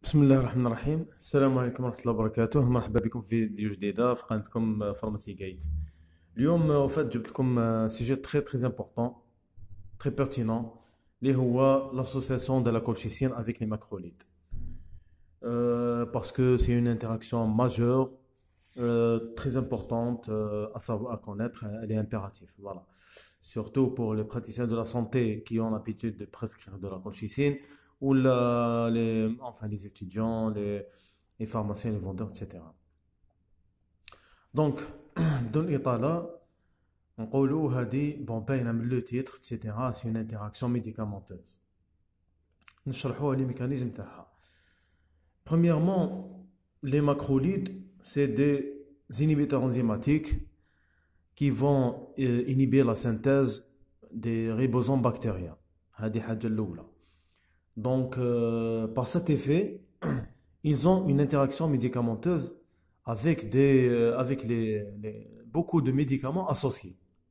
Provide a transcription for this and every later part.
بسم الله الرحمن الرحيم. السلام عليكم ورحمة الله وبركاته. مرحبا بكم في فيديو جديدة في قناتكم فارماسي جايد. اليوم وفات جبت لكم سوجي تري امبورطون تري بيرتينون اللي هو l'association de la colchicine avec les macrolides. Parce que c'est une interaction majeure, très importante à savoir, à connaître, elle est impérative. Voilà. Surtout pour les praticiens de la santé qui ont l'habitude de prescrire de la colchicine, ou enfin les étudiants, les pharmaciens, les vendeurs, etc. Donc, dans l'État نقولوا هذه بون باينه من لو تيتر etc. c'est une interaction médicamenteuse. نشرحوا les mécanismes تاعها. Premièrement, les macrolides, c'est des inhibiteurs enzymatiques qui vont inhiber la synthèse des ribosomes bactériens. هذه حاجة الأولى. Donc, par cet effet, ils ont une interaction médicamenteuse avec beaucoup de médicaments associés.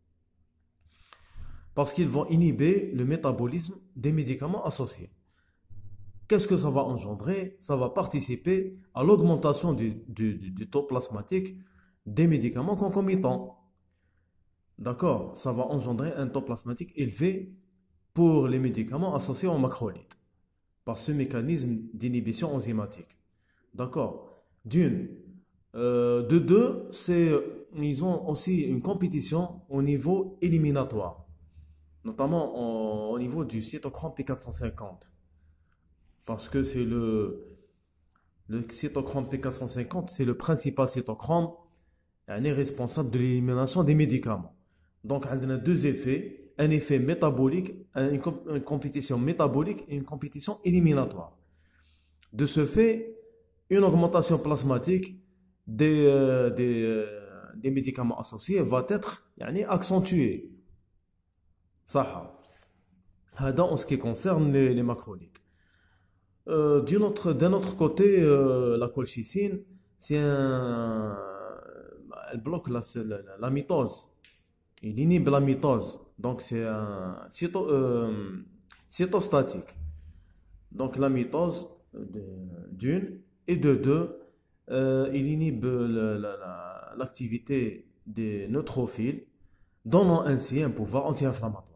Parce qu'ils vont inhiber le métabolisme des médicaments associés. Qu'est-ce que ça va engendrer? Ça va participer à l'augmentation du taux plasmatique des médicaments concomitants. D'accord? Ça va engendrer un taux plasmatique élevé pour les médicaments associés aux macrolides, par ce mécanisme d'inhibition enzymatique. D'accord? D'une. De deux, ils ont aussi une compétition au niveau éliminatoire, notamment au niveau du cytochrome P450. Parce que c'est le cytochrome P450, c'est le principal cytochrome responsable de l'élimination des médicaments. Donc, on a deux effets, un effet métabolique, une compétition métabolique et une compétition éliminatoire. De ce fait, une augmentation plasmatique des médicaments associés va être accentuée. Ça, en ce qui concerne les macrolides. D'un autre côté, la colchicine, elle bloque la mitose. Il inhibe la mitose. Donc, c'est un cytostatique. Donc, la mitose, d'une, et de deux, il inhibe l'activité des neutrophiles, donnant ainsi un pouvoir anti-inflammatoire.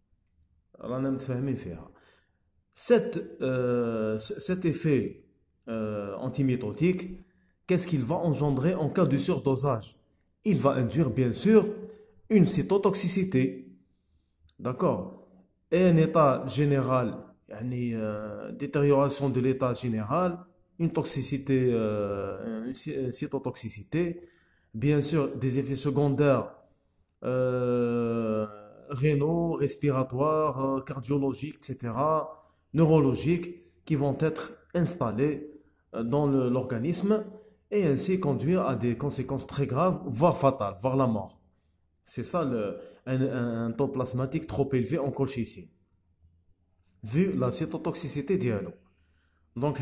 Cet effet antimitotique, qu'est-ce qu'il va engendrer en cas de surdosage? Il va induire bien sûr une cytotoxicité. D'accord? Et un état général, détérioration de l'état général, une toxicité, une cytotoxicité, bien sûr des effets secondaires rénaux, respiratoires, cardiologiques, etc., neurologiques, qui vont être installés dans l'organisme et ainsi conduire à des conséquences très graves, voire fatales, voire la mort. C'est ça un taux plasmatique trop élevé en colchicine, vu la cytotoxicité d'Yalo. Donc,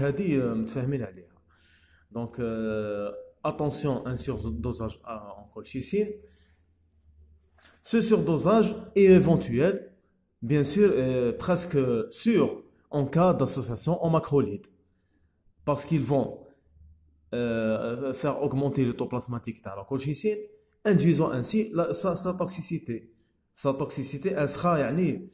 donc attention, un surdosage en colchicine. Ce surdosage est éventuel, bien sûr, presque sûr en cas d'association en macrolides, parce qu'ils vont faire augmenter le taux plasmatique de la colchicine, induisant ainsi sa toxicité. Sa toxicité, elle sera elle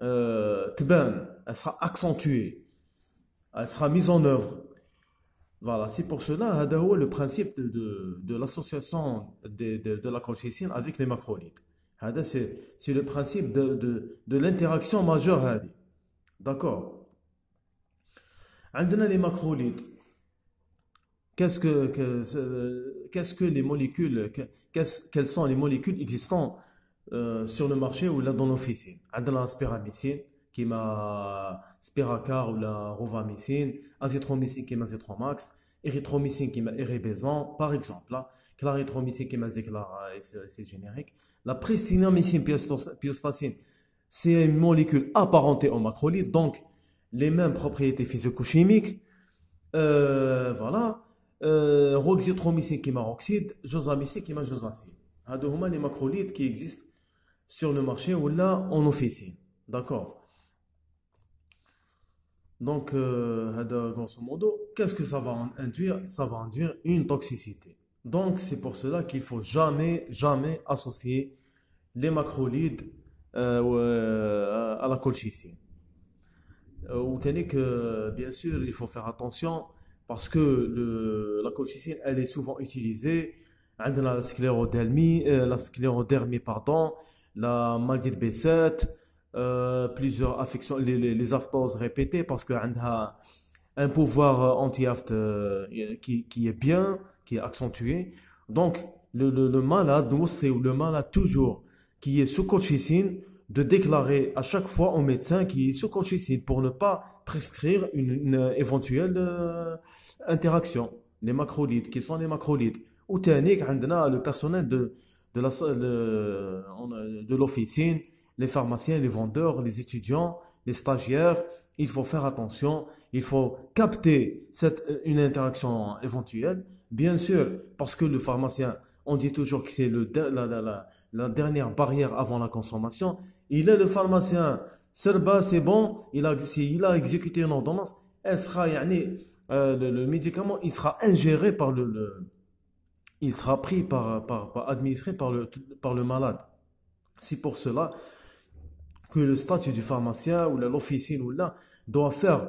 sera accentuée, elle sera mise en œuvre. Voilà, c'est pour cela le principe de l'association de la colchicine avec les macrolides. C'est le principe de l'interaction majeure. D'accord. عندنا les macrolides. Qu'est-ce que les molécules, quelles sont les molécules existantes sur le marché ou là dans l'officine? عندنا la spiramycine, qui m'a Spiracar ou la Rovamycine, azithromycine qui m'a Azithromax, érythromycine qui m'a Eribezan, par exemple. Là, clarithromycine qui m'a Zeclara, c'est générique. La prestinomycine pyostacine, c'est une molécule apparentée aux macrolides, donc les mêmes propriétés physico-chimiques. Voilà. Roxythromycine qui m'a roxyde, josamycine qui m'a josacine. C'est les macrolides qui existent sur le marché ou là en officine. D'accord. Donc, grosso modo, qu'est-ce que ça va induire? Ça va induire une toxicité. Donc, c'est pour cela qu'il faut jamais, jamais associer les macrolides à la colchicine. Ou tenez que, bien sûr, il faut faire attention parce que la colchicine, elle est souvent utilisée. عندنا la sclérodermie, pardon, la maladie de B7, plusieurs affections, les aphthoses répétées parce qu'elle a un pouvoir anti-aphte qui est bien, qui est accentué. Donc, le malade, nous, c'est le malade toujours qui est sous colchicine, de déclarer à chaque fois au médecin qui est sous colchicine pour ne pas prescrire une éventuelle interaction. Les macrolides, qui sont les macrolides. Ou تانيك عندنا le personnel de l'officine, les pharmaciens, les vendeurs, les étudiants, les stagiaires. Il faut faire attention, il faut capter une interaction éventuelle. Bien sûr, parce que le pharmacien, on dit toujours que c'est la dernière barrière avant la consommation. Il est le pharmacien. Serba, c'est bon, il a exécuté une ordonnance, elle sera, le médicament, il sera ingéré il sera pris administré par le malade. C'est pour cela que le statut du pharmacien ou l'officine ou là doit faire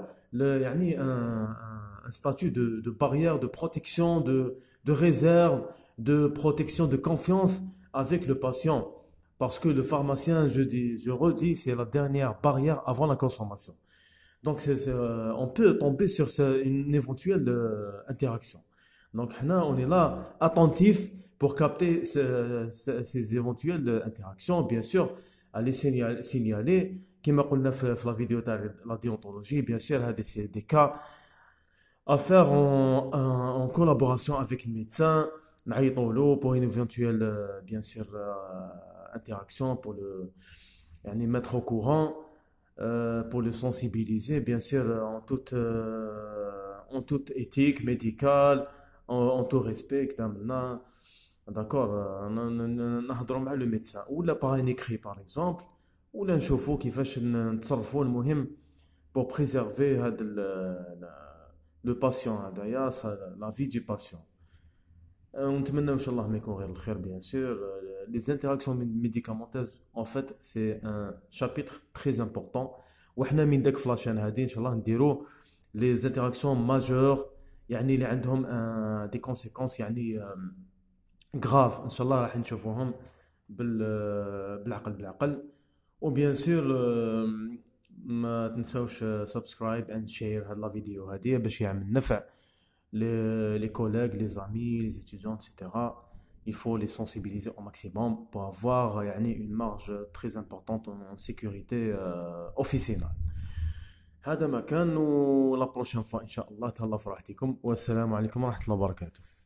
un statut de barrière, de protection, de réserve, de protection, de confiance avec le patient. Parce que le pharmacien, je redis, c'est la dernière barrière avant la consommation. Donc, on peut tomber sur une éventuelle interaction. Donc, là, on est là, attentif pour capter ces éventuelles interactions. Bien sûr, à les signaler. Comme on l'a fait dans la vidéo de la déontologie, bien sûr, c'est des cas à faire en collaboration avec le médecin, pour une éventuelle, bien sûr, interaction, pour mettre au courant, pour le sensibiliser, bien sûr, en toute éthique médicale, en tout respect. D'accord, نهضروا مع le médecin ou par un écrit par exemple ou نشوفوا كيفاش نتصرفوا المهم pour préserver le patient هذايا la vie du patient. ونتمنى ان شاء الله ما يكون غير الخير bien sûr. Les interactions médicamenteuses en fait c'est un chapitre très important وحنا من داك في لاشين هذه ان شاء الله نديروا les interactions majeures يعني اللي عندهم des conséquences grave ان شاء الله راح نشوفوهم بالعقل وبيان سور ما تنساوش سبسكرايب اند شير هاد لا فيديو هادي باش يعمل نفع les collègues, les amis, les étudiants, etc. Il faut les sensibiliser au maximum pour avoir une marge très importante en sécurité officinale. هذا ما كان ولا بروشين فوا ان شاء الله تهلا في راحتكم والسلام عليكم ورحمة الله وبركاته.